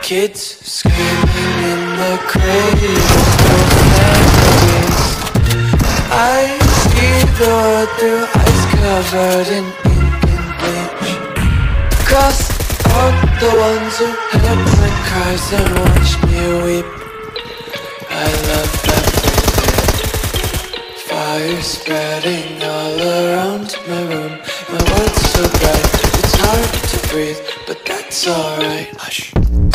Kids screaming in the cradles, profanities. I see the world through eyes covered in ink and bleach. Cross out the ones who heard my cries and watched me weep. I love everything. Fire spreading all around my room. My world's so bright, it's hard to breathe, but that's alright. Hush.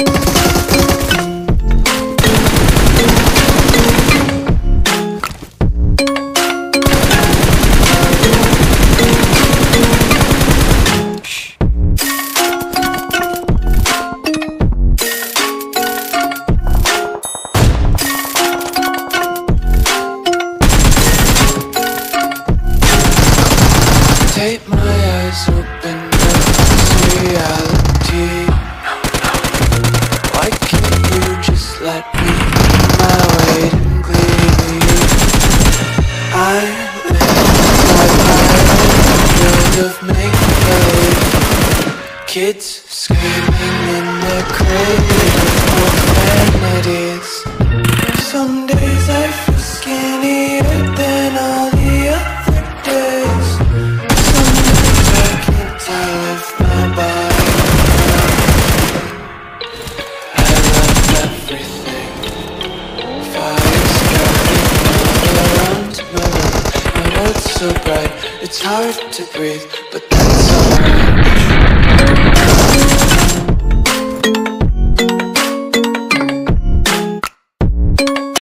Take my eyes open up to reality. Why can't you just let me eat my weight in glee? I live my world of make-believe. Kids screaming in the cradle of profanities. Some days I feel skinnier than all the other days. So bright, it's hard to breathe, but that's alright.